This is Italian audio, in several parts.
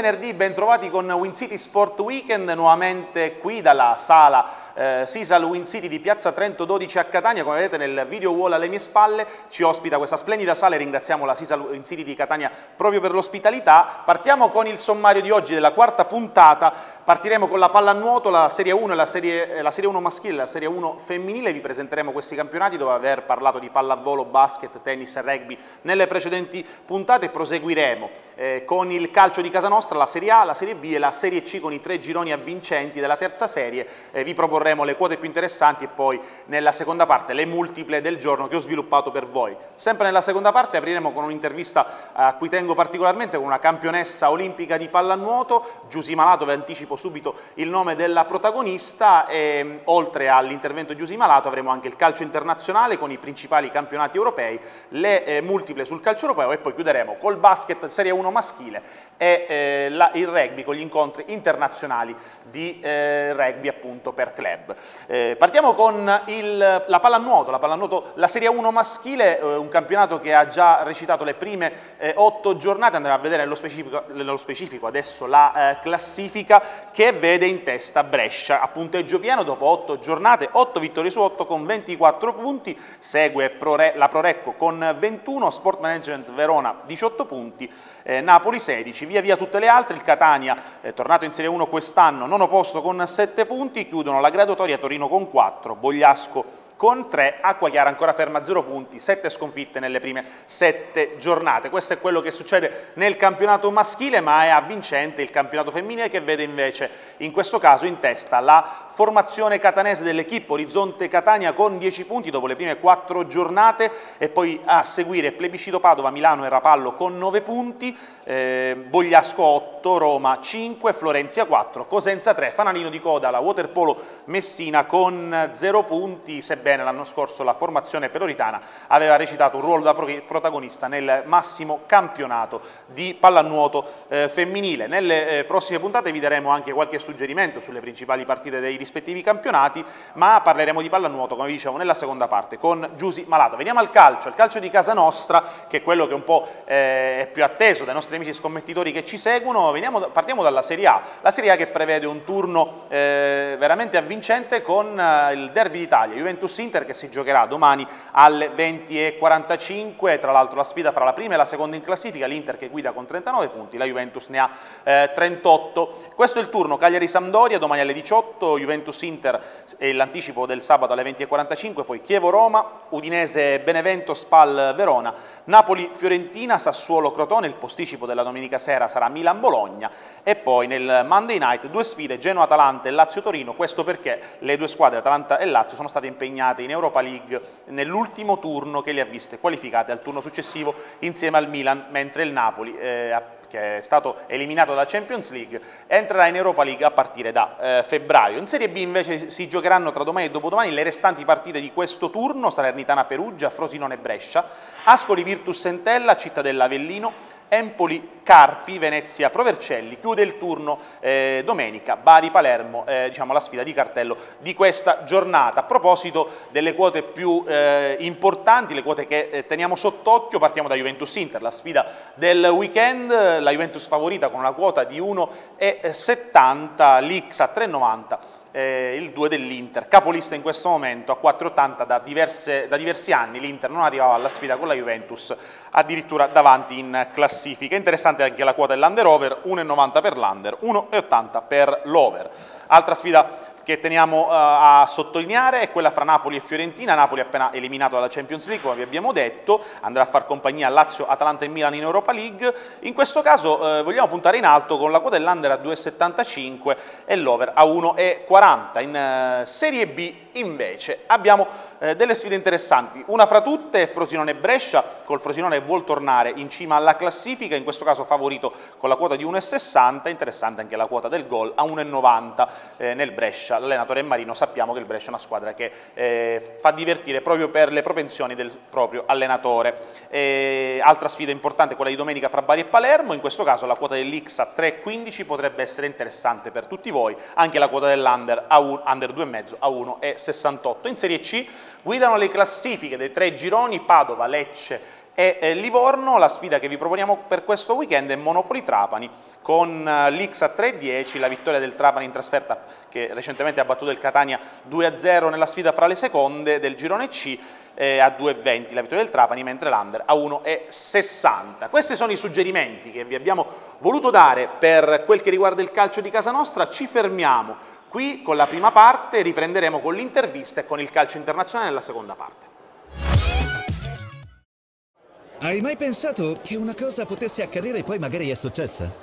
venerdì, bentrovati con WinCity Sport Weekend, nuovamente qui dalla sala Sisal WinCity di Piazza Trento 12 a Catania. Come vedete nel video wall alle mie spalle ci ospita questa splendida sala e ringraziamo la Sisal WinCity di Catania proprio per l'ospitalità. Partiamo con il sommario di oggi della quarta puntata, partiremo con la pallanuoto, la Serie 1 e la Serie 1 maschile e la Serie 1 femminile. Vi presenteremo questi campionati dopo aver parlato di pallavolo, basket, tennis e rugby nelle precedenti puntate. Proseguiremo con il calcio di casa nostra, la Serie A, la Serie B e la Serie C con i 3 gironi avvincenti della terza serie. Vi proporremo le quote più interessanti e poi nella seconda parte le multiple del giorno che ho sviluppato per voi. Sempre nella seconda parte apriremo con un'intervista a cui tengo particolarmente, con una campionessa olimpica di pallanuoto, Giusy Malato. Vi anticipo subito il nome della protagonista e oltre all'intervento di Giusy Malato avremo anche il calcio internazionale con i principali campionati europei, le multiple sul calcio europeo e poi chiuderemo col basket Serie 1 maschile e il rugby con gli incontri internazionali di rugby appunto per club. Partiamo con la pallanuoto, la Serie 1 maschile, un campionato che ha già recitato le prime 8 giornate. Andremo a vedere nello specifico adesso la classifica, che vede in testa Brescia a punteggio pieno dopo 8 giornate, 8 vittorie su 8 con 24 punti, segue la Prorecco con 21, Sport Management Verona 18 punti, Napoli 16, via via tutte le altre. Il Catania, tornato in Serie 1 quest'anno, nono posto con 7 punti, chiudono la graduatoria Torino con 4, Bogliasco con 3, Acquachiara ancora ferma a 0 punti, 7 sconfitte nelle prime 7 giornate. Questo è quello che succede nel campionato maschile, ma è avvincente il campionato femminile, che vede invece in questo caso in testa la formazione catanese dell'equipe Orizzonte Catania con 10 punti dopo le prime 4 giornate, e poi a seguire Plebiscito Padova, Milano e Rapallo con 9 punti, Bogliasco 8, Roma 5, Florenzia 4, Cosenza 3, fanalino di coda la Waterpolo Messina con 0 punti, sebbene l'anno scorso la formazione peloritana aveva recitato un ruolo da protagonista nel massimo campionato di pallanuoto femminile. Nelle prossime puntate vi daremo anche qualche suggerimento sulle principali partite dei rispettivi campionati, ma parleremo di pallanuoto, come vi dicevo, nella seconda parte con Giusy Malato. Veniamo al calcio di casa nostra, che è quello che un po' è più atteso dai nostri amici scommettitori che ci seguono. Partiamo dalla Serie A, la Serie A che prevede un turno veramente avvincente con il derby d'Italia, Juventus-Inter, che si giocherà domani alle 20:45, tra l'altro la sfida fra la prima e la seconda in classifica, l'Inter che guida con 39 punti, la Juventus ne ha 38. Questo è il turno Cagliari-Sampdoria domani alle 18, Juventus-Inter e l'anticipo del sabato alle 20:45, poi Chievo-Roma, Udinese-Benevento, Spal-Verona, Napoli-Fiorentina, Sassuolo-Crotone, il posticipo della domenica sera sarà Milan-Bologna, e poi nel Monday Night 2 sfide, Genoa-Atalanta e Lazio-Torino. Questo perché le due squadre, Atalanta e Lazio, sono state impegnate in Europa League nell'ultimo turno, che le ha viste qualificate al turno successivo insieme al Milan, mentre il Napoli, che è stato eliminato dalla Champions League, entrerà in Europa League a partire da febbraio. In Serie B invece si giocheranno tra domani e dopodomani le restanti partite di questo turno: Salernitana-Perugia, Frosinone-Brescia, Ascoli-Virtus Entella, Cittadella-Avellino, Empoli-Carpi, Venezia-Provercelli. Chiude il turno domenica Bari-Palermo, diciamo la sfida di cartello di questa giornata. A proposito delle quote più importanti, le quote che teniamo sott'occhio, partiamo da Juventus-Inter, la sfida del weekend. La Juventus favorita con una quota di 1,70, l'X a 3,90, il 2 dell'Inter, capolista in questo momento a 4,80 da diversi anni. L'Inter non arrivava alla sfida con la Juventus addirittura davanti in classifica. Interessante anche la quota dell'under-over, 1,90 per l'under, 1,80 per l'over. Altra sfida che teniamo a sottolineare è quella fra Napoli e Fiorentina. Napoli appena eliminato dalla Champions League, come vi abbiamo detto, andrà a far compagnia a Lazio, Atalanta e Milan in Europa League. In questo caso vogliamo puntare in alto con la quota dell'under a 2,75 e l'over a 1,40. In Serie B invece abbiamo delle sfide interessanti, una fra tutte è Frosinone-Brescia, col Frosinone che vuol tornare in cima alla classifica, in questo caso favorito con la quota di 1,60, interessante anche la quota del gol a 1,90 nel Brescia. L'allenatore è Marino, sappiamo che il Brescia è una squadra che fa divertire proprio per le propensioni del proprio allenatore. Altra sfida importante, quella di domenica fra Bari e Palermo, in questo caso la quota dell'X a 3,15 potrebbe essere interessante per tutti voi, anche la quota dell'under a under 2,5 a 1,68. In Serie C guidano le classifiche dei 3 gironi Padova, Lecce E Livorno, la sfida che vi proponiamo per questo weekend è Monopoli Trapani, con l'X a 3-10, la vittoria del Trapani in trasferta che recentemente ha battuto il Catania 2-0 nella sfida fra le seconde del girone C, a 2,20 la vittoria del Trapani, mentre l'Under a 1,60. Questi sono i suggerimenti che vi abbiamo voluto dare per quel che riguarda il calcio di casa nostra. Ci fermiamo qui con la prima parte, riprenderemo con l'intervista e con il calcio internazionale nella seconda parte. Hai mai pensato che una cosa potesse accadere e poi magari è successa?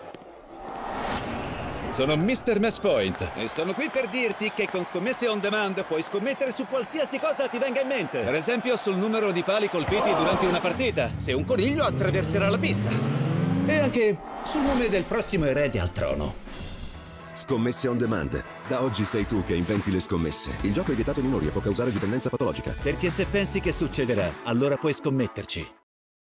Sono Mr. Matchpoint e sono qui per dirti che con Scommesse On Demand puoi scommettere su qualsiasi cosa ti venga in mente. Per esempio sul numero di pali colpiti durante una partita, se un coniglio attraverserà la pista. E anche sul nome del prossimo erede al trono. Scommesse On Demand. Da oggi sei tu che inventi le scommesse. Il gioco è vietato ai minori e può causare dipendenza patologica. Perché se pensi che succederà, allora puoi scommetterci.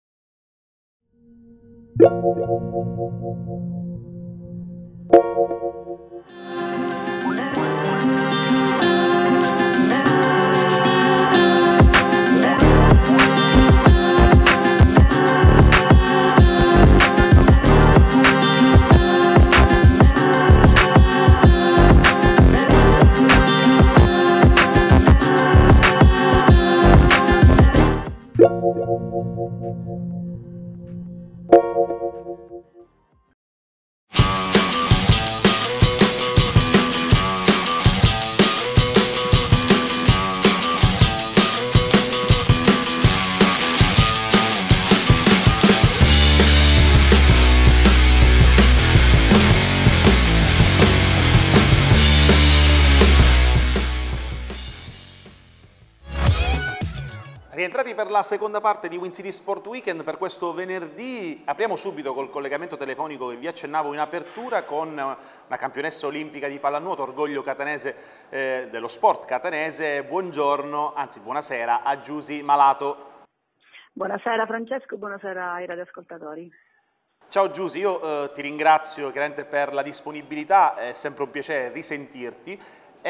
Rientrati per la seconda parte di Win City Sport Weekend per questo venerdì. Apriamo subito col collegamento telefonico che vi accennavo in apertura con una campionessa olimpica di pallanuoto, orgoglio catanese, dello sport catanese. Buongiorno, anzi buonasera a Giusy Malato. Buonasera Francesco, buonasera ai radioascoltatori. Ciao Giusy, io ti ringrazio chiaramente per la disponibilità, è sempre un piacere risentirti.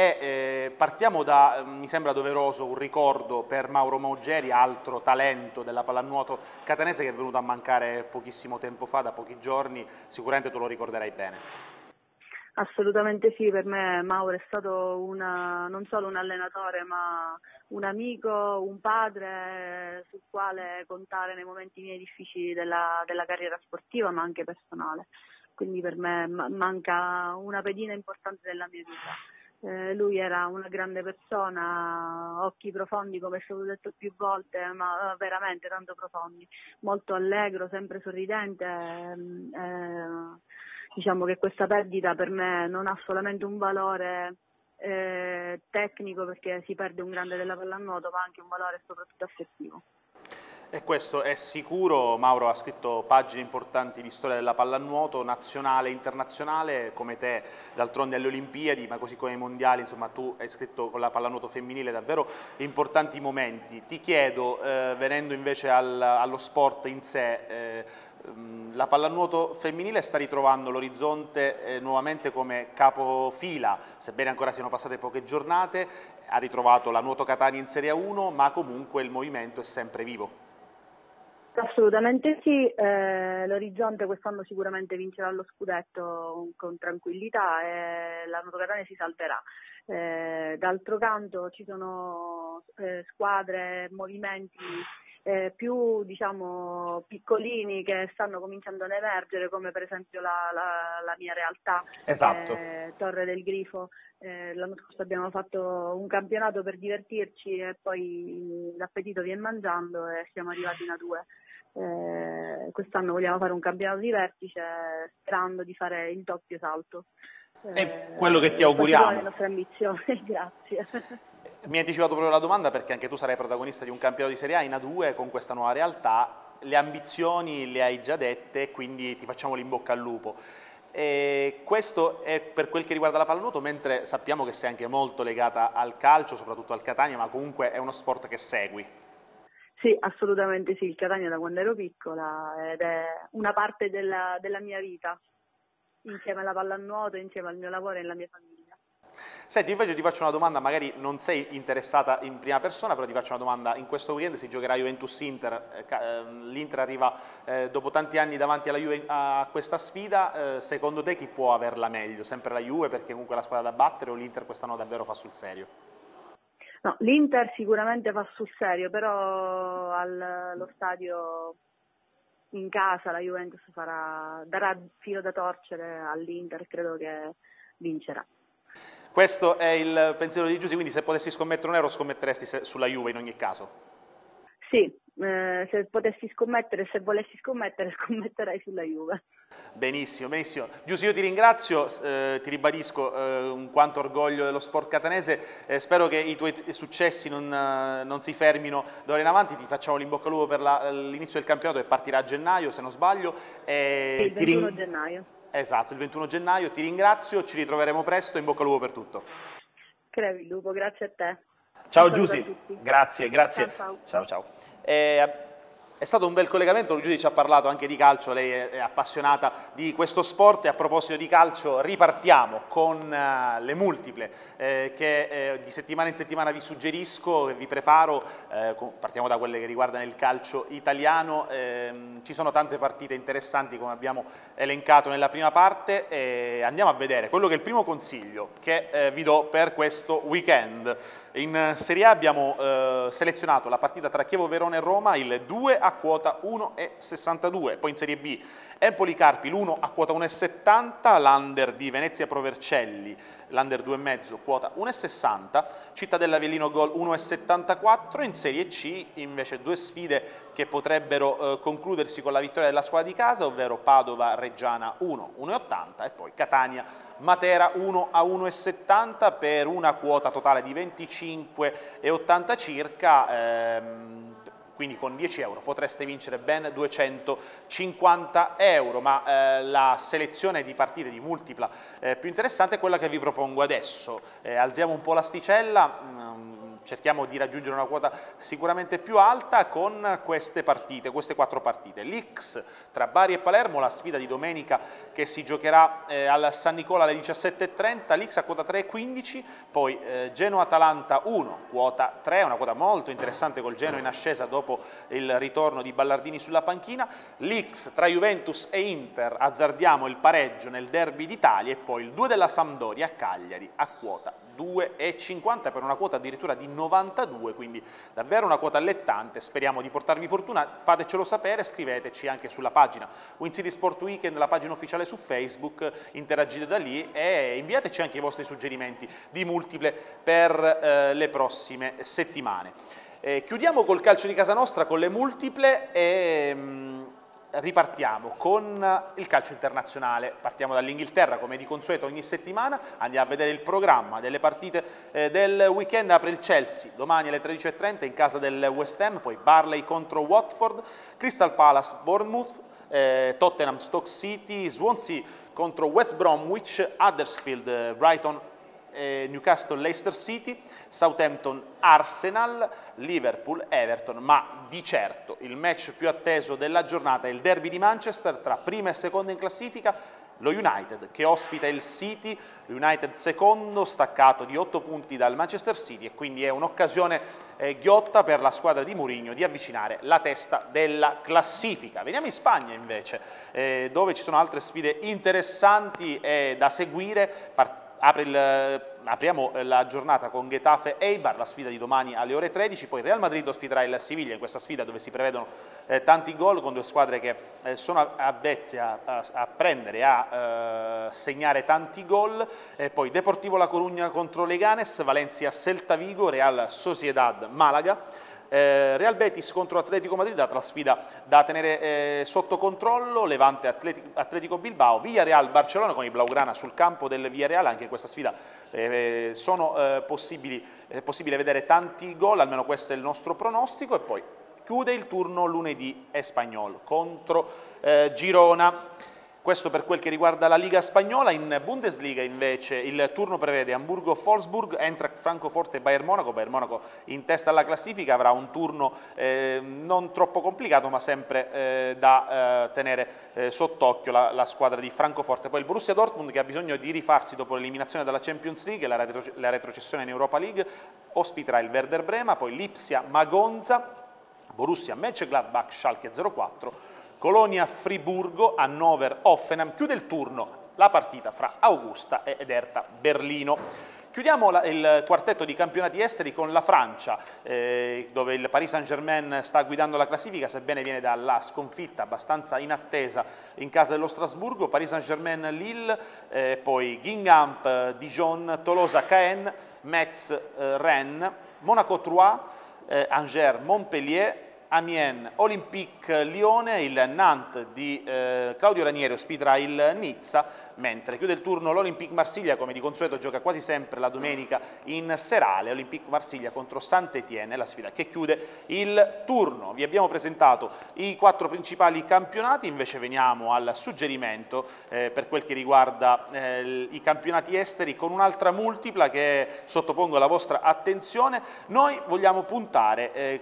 E partiamo da, mi sembra doveroso, un ricordo per Mauro Maugeri, altro talento della pallanuoto catanese che è venuto a mancare pochissimo tempo fa, da pochi giorni, sicuramente tu lo ricorderai bene. Assolutamente sì, per me Mauro è stato non solo un allenatore ma un amico, un padre sul quale contare nei momenti miei difficili della carriera sportiva ma anche personale, quindi per me manca una pedina importante della mia vita. Lui era una grande persona, occhi profondi come è stato detto più volte, ma veramente tanto profondi, molto allegro, sempre sorridente. Diciamo che questa perdita per me non ha solamente un valore tecnico perché si perde un grande della pallanuoto, ma anche un valore soprattutto affettivo. E questo è sicuro. Mauro ha scritto pagine importanti di storia della pallanuoto nazionale e internazionale, come te d'altronde alle Olimpiadi, ma così come ai mondiali, insomma tu hai scritto con la pallanuoto femminile davvero importanti momenti. Ti chiedo, venendo invece allo sport in sé, la pallanuoto femminile sta ritrovando l'orizzonte nuovamente come capofila, sebbene ancora siano passate poche giornate, ha ritrovato la Nuoto Catania in Serie 1, ma comunque il movimento è sempre vivo. Assolutamente sì, l'orizzonte quest'anno sicuramente vincerà lo scudetto con tranquillità e la Nuoto Catania si salverà. D'altro canto ci sono squadre, movimenti più diciamo piccolini che stanno cominciando ad emergere, come per esempio la mia realtà, esatto. Torre del Grifo. L'anno scorso abbiamo fatto un campionato per divertirci e poi l'appetito viene mangiando e siamo arrivati in A2. Quest'anno vogliamo fare un campionato di vertice sperando di fare il doppio salto. È quello che ti auguriamo. Le nostre ambizioni, grazie. Mi hai anticipato proprio la domanda perché anche tu sarai protagonista di un campionato di Serie A in A2 con questa nuova realtà. Le ambizioni le hai già dette, quindi ti facciamo l'in bocca al lupo. E questo è per quel che riguarda la pallanuoto, mentre sappiamo che sei anche molto legata al calcio, soprattutto al Catania, ma comunque è uno sport che segui. Sì, assolutamente sì, il Catania da quando ero piccola ed è una parte della mia vita, insieme alla pallanuoto, insieme al mio lavoro e alla mia famiglia. Senti, invece ti faccio una domanda, magari non sei interessata in prima persona, però ti faccio una domanda. In questo weekend si giocherà Juventus-Inter, l'Inter arriva dopo tanti anni davanti alla Juve a questa sfida, secondo te chi può averla meglio? Sempre la Juve perché comunque è la squadra da battere, o l'Inter quest'anno davvero fa sul serio? No, l'Inter sicuramente fa sul serio, però allo stadio in casa la Juventus darà filo da torcere all'Inter, credo che vincerà. Questo è il pensiero di Giusy, quindi se potessi scommettere un euro scommetteresti sulla Juve in ogni caso? Sì, se potessi scommettere, se volessi scommettere, scommetterei sulla Juve. Benissimo, benissimo. Giusy, io ti ringrazio, ti ribadisco un quanto orgoglio dello sport catanese, spero che i tuoi successi non si fermino d'ora in avanti, ti facciamo l'in bocca al lupo per l'inizio del campionato che partirà a gennaio, se non sbaglio. Il 21 gennaio. Esatto, il 21 gennaio, ti ringrazio, ci ritroveremo presto, in bocca al lupo per tutto. Crepi il lupo, grazie a te. Ciao Giusy, grazie, grazie. Ciao. Ciao. È stato un bel collegamento, Giusy ci ha parlato anche di calcio, lei è appassionata di questo sport e a proposito di calcio ripartiamo con le multiple che di settimana in settimana vi suggerisco e vi preparo, partiamo da quelle che riguardano il calcio italiano, ci sono tante partite interessanti come abbiamo elencato nella prima parte e andiamo a vedere quello che è il primo consiglio che vi do per questo weekend. In Serie A abbiamo selezionato la partita tra Chievo Verona e Roma, il 2 a quota 1,62, poi in Serie B Empoli Carpi l'1 a quota 1,70, l'under di Venezia Provercelli, l'under 2,5 quota 1,60, Cittadella Avellino Gol 1,74, in Serie C invece due sfide che potrebbero concludersi con la vittoria della squadra di casa, ovvero Padova Reggiana 1,80 e poi Catania Matera 1 a 1,70 per una quota totale di 25,80 circa, quindi con 10 euro potreste vincere ben 250 euro, ma la selezione di partite di multipla più interessante è quella che vi propongo adesso. Alziamo un po' l'asticella, cerchiamo di raggiungere una quota sicuramente più alta con queste partite, queste 4 partite. L'X tra Bari e Palermo, la sfida di domenica che si giocherà al San Nicola alle 17:30, l'X a quota 3,15, poi Genoa-Atalanta 1, quota 3, una quota molto interessante col Genoa in ascesa dopo il ritorno di Ballardini sulla panchina. L'X tra Juventus e Inter, azzardiamo il pareggio nel derby d'Italia, e poi il 2 della Sampdoria a Cagliari a quota 2,50 per una quota addirittura di 92, quindi davvero una quota allettante. Speriamo di portarvi fortuna, fatecelo sapere, scriveteci anche sulla pagina Win City Sport Weekend, la pagina ufficiale su Facebook, interagite da lì e inviateci anche i vostri suggerimenti di multiple per le prossime settimane. Chiudiamo col calcio di casa nostra, con le multiple e ripartiamo con il calcio internazionale. Partiamo dall'Inghilterra come di consueto ogni settimana, andiamo a vedere il programma delle partite del weekend. Apre il Chelsea domani alle 13:30 in casa del West Ham, poi Burnley contro Watford, Crystal Palace Bournemouth, Tottenham Stoke City, Swansea contro West Bromwich, Huddersfield Brighton, Newcastle Leicester City, Southampton Arsenal, Liverpool Everton, ma di certo il match più atteso della giornata è il derby di Manchester tra prima e seconda in classifica, lo United che ospita il City, United secondo, staccato di 8 punti dal Manchester City, e quindi è un'occasione ghiotta per la squadra di Mourinho di avvicinare la testa della classifica. Veniamo in Spagna invece, dove ci sono altre sfide interessanti da seguire. Apriamo la giornata con Getafe Eibar, la sfida di domani alle ore 13, poi Real Madrid ospiterà il Siviglia in questa sfida dove si prevedono tanti gol, con due squadre che sono avvezze a prendere, a segnare tanti gol, poi Deportivo La Coruña contro Leganes, Valencia Celta Vigo, Real Sociedad Malaga, Real Betis contro Atletico Madrid, altra sfida da tenere sotto controllo, Levante Atletico Bilbao, Villarreal Barcellona con i Blaugrana sul campo del Villarreal. Anche in questa sfida è possibile vedere tanti gol, almeno questo è il nostro pronostico, e poi chiude il turno lunedì Espanyol contro Girona. Questo per quel che riguarda la Liga spagnola. In Bundesliga invece il turno prevede Hamburgo-Wolfsburg, Eintracht Francoforte e Bayern Monaco. Bayern Monaco in testa alla classifica, avrà un turno non troppo complicato, ma sempre da tenere sott'occhio la squadra di Francoforte. Poi il Borussia Dortmund, che ha bisogno di rifarsi dopo l'eliminazione dalla Champions League e la retrocessione in Europa League, ospiterà il Werder Brema. Poi Lipsia Magonza, Borussia Mönchengladbach Schalke 04, Colonia Friburgo, Hannover Hoffenheim. Chiude il turno la partita fra Augusta ed Hertha Berlino. Chiudiamo il quartetto di campionati esteri con la Francia, dove il Paris Saint-Germain sta guidando la classifica, sebbene viene dalla sconfitta abbastanza inattesa in casa dello Strasburgo. Paris Saint-Germain Lille, poi Guingamp Dijon, Tolosa Caen, Metz Rennes, Monaco Troyes, Angers Montpellier, Amiens Olympique Lione. Il Nantes di Claudio Ranieri ospiterà il Nizza, mentre chiude il turno l'Olympique Marsiglia, come di consueto gioca quasi sempre la domenica in serale. Olympique Marsiglia contro Saint-Étienne, la sfida che chiude il turno. Vi abbiamo presentato i 4 principali campionati, invece veniamo al suggerimento per quel che riguarda i campionati esteri, con un'altra multipla che sottopongo alla vostra attenzione. Noi vogliamo puntare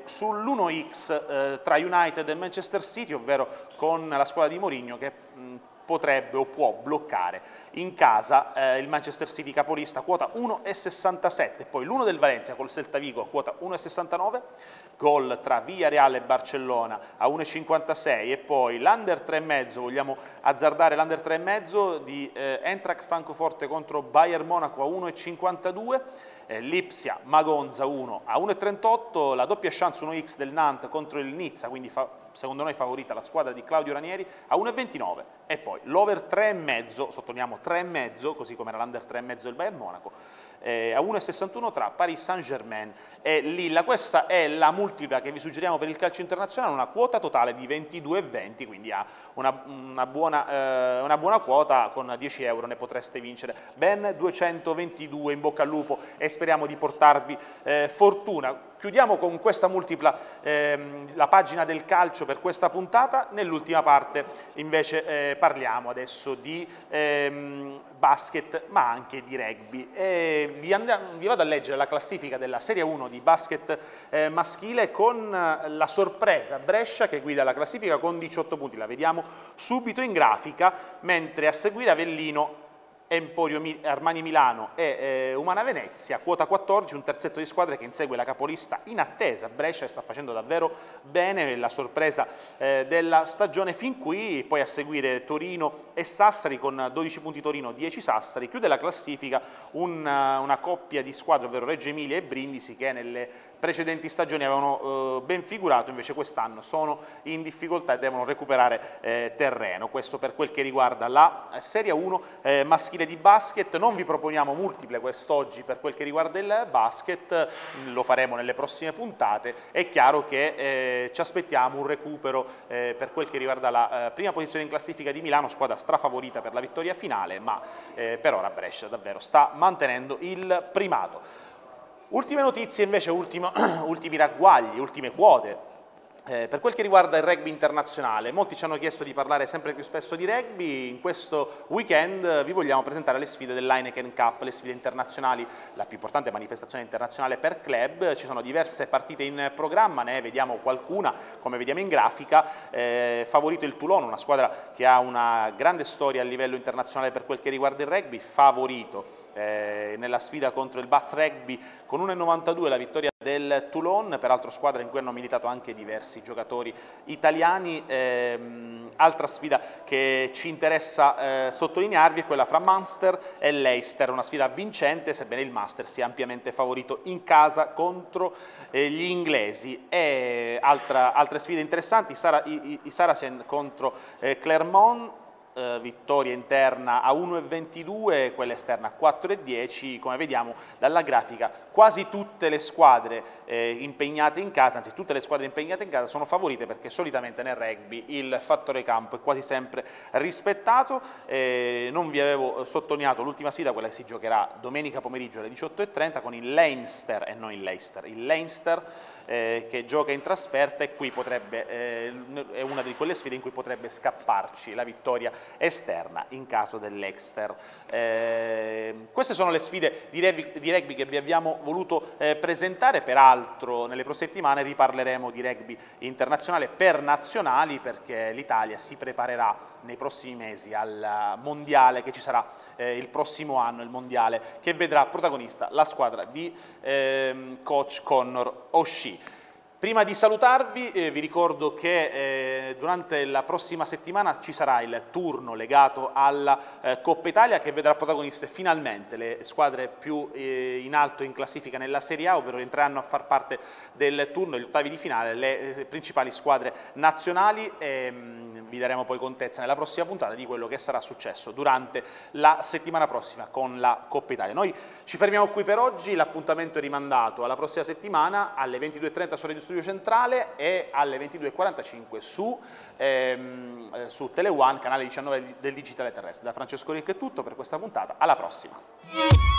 sull'1x tra United e Manchester City, ovvero con la squadra di Mourinho che potrebbe o può bloccare in casa il Manchester City capolista, quota 1,67, poi l'1 del Valencia col Celta Vigo a quota 1,69, gol tra Villarreal e Barcellona a 1,56 e poi l'under 3,5, vogliamo azzardare l'under 3,5 di Eintracht Francoforte contro Bayern Monaco a 1,52, Lipsia Magonza 1 a 1,38, la doppia chance 1x del Nantes contro il Nizza, quindi secondo noi favorita la squadra di Claudio Ranieri a 1,29 e poi l'over 3,5, sottolineiamo 3,5, così come era l'under 3,5 del Bayern Monaco, a 1,61 tra Paris Saint-Germain e Lille. Questa è la multipla che vi suggeriamo per il calcio internazionale, una quota totale di 22,20, quindi ha una buona quota. Con 10 euro ne potreste vincere ben 222. In bocca al lupo e speriamo di portarvi fortuna. Chiudiamo con questa multipla la pagina del calcio per questa puntata. Nell'ultima parte invece parliamo adesso di basket, ma anche di rugby. Vi vado a leggere la classifica della Serie 1 di basket maschile, con la sorpresa Brescia che guida la classifica con 18 punti. La vediamo subito in grafica, mentre a seguire Avellino, Emporio Armani Milano e Umana Venezia, quota 14, un terzetto di squadre che insegue la capolista in attesa. Brescia sta facendo davvero bene, la sorpresa della stagione fin qui. Poi a seguire Torino e Sassari con 12 punti Torino, 10 Sassari. Chiude la classifica una coppia di squadre, ovvero Reggio Emilia e Brindisi, che nelle precedenti stagioni avevano ben figurato, invece quest'anno sono in difficoltà e devono recuperare terreno. Questo per quel che riguarda la Serie 1 maschile di basket. Non vi proponiamo multiple quest'oggi per quel che riguarda il basket, lo faremo nelle prossime puntate. È chiaro che ci aspettiamo un recupero per quel che riguarda la prima posizione in classifica di Milano, squadra strafavorita per la vittoria finale, ma per ora Brescia davvero sta mantenendo il primato. Ultime notizie invece, ultimi ragguagli, ultime quote. Per quel che riguarda il rugby internazionale, molti ci hanno chiesto di parlare sempre più spesso di rugby. In questo weekend vi vogliamo presentare le sfide dell'Heineken Cup, le sfide internazionali, la più importante manifestazione internazionale per club. Ci sono diverse partite in programma, ne vediamo qualcuna, come vediamo in grafica. Favorito il Toulon, una squadra che ha una grande storia a livello internazionale per quel che riguarda il rugby, favorito nella sfida contro il Bath Rugby con 1,92 la vittoria del Toulon, peraltro squadra in cui hanno militato anche diversi giocatori italiani. Altra sfida che ci interessa sottolinearvi è quella fra Munster e Leicester, una sfida vincente, sebbene il Munster sia ampiamente favorito in casa contro gli inglesi. E altre sfide interessanti, i Saracen contro Clermont, vittoria interna a 1,22, quella esterna a 4,10. Come vediamo dalla grafica, quasi tutte le squadre impegnate in casa, anzi tutte le squadre impegnate in casa sono favorite, perché solitamente nel rugby il fattore campo è quasi sempre rispettato. Non vi avevo sottolineato l'ultima sfida, quella che si giocherà domenica pomeriggio alle 18:30 con il Leinster, e non il Leicester, il Leinster che gioca in trasferta e qui potrebbe, è una di quelle sfide in cui potrebbe scapparci la vittoria esterna in caso dell'Exeter. Queste sono le sfide di rugby che vi abbiamo voluto presentare, peraltro nelle prossime settimane riparleremo di rugby internazionale per nazionali, perché l'Italia si preparerà nei prossimi mesi al mondiale che ci sarà il prossimo anno, il mondiale che vedrà protagonista la squadra di coach Connor O'Shea. Prima di salutarvi vi ricordo che durante la prossima settimana ci sarà il turno legato alla Coppa Italia, che vedrà protagoniste finalmente le squadre più in alto in classifica nella Serie A, ovvero entreranno a far parte del turno, gli ottavi di finale, le principali squadre nazionali, e vi daremo poi contezza nella prossima puntata di quello che sarà successo durante la settimana prossima con la Coppa Italia. Noi ci fermiamo qui per oggi, l'appuntamento è rimandato alla prossima settimana alle 22:30 su Radio Studio Centrale e alle 22:45 su Tele One, canale 19 del digitale terrestre. Da Francesco Ricchi è tutto per questa puntata, alla prossima.